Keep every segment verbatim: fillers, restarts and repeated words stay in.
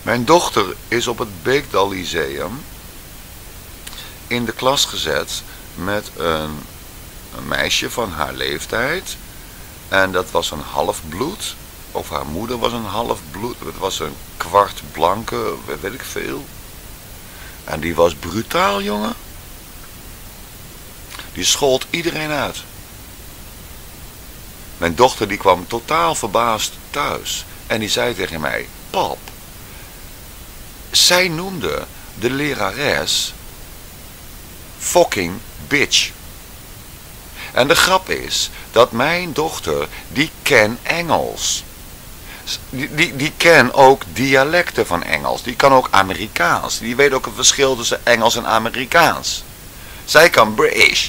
Mijn dochter is op het Beekdal Lyceum in de klas gezet met een, een meisje van haar leeftijd. En dat was een halfbloed. Of haar moeder was een halfbloed. Het was een kwart blanke, weet ik veel. En die was brutaal, jongen. Die schold iedereen uit. Mijn dochter die kwam totaal verbaasd thuis. En die zei tegen mij: pap, zij noemde de lerares fucking bitch. En de grap is dat mijn dochter, die ken Engels. Die, die, die ken ook dialecten van Engels. Die kan ook Amerikaans. Die weet ook het verschil tussen Engels en Amerikaans. Zij kan British.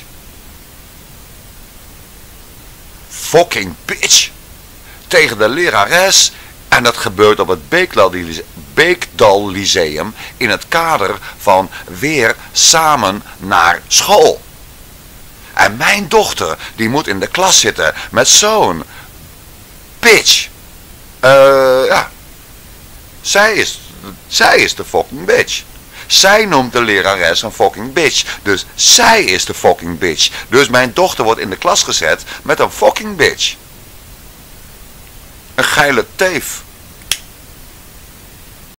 Fucking bitch. Tegen de lerares. En dat gebeurt op het Beekdal, Beekdal Lyceum in het kader van weer samen naar school. En mijn dochter, die moet in de klas zitten met zo'n bitch. Uh, ja. Zij is, zij is de fucking bitch. Zij noemt de lerares een fucking bitch. Dus zij is de fucking bitch. Dus mijn dochter wordt in de klas gezet met een fucking bitch. Een geile teef.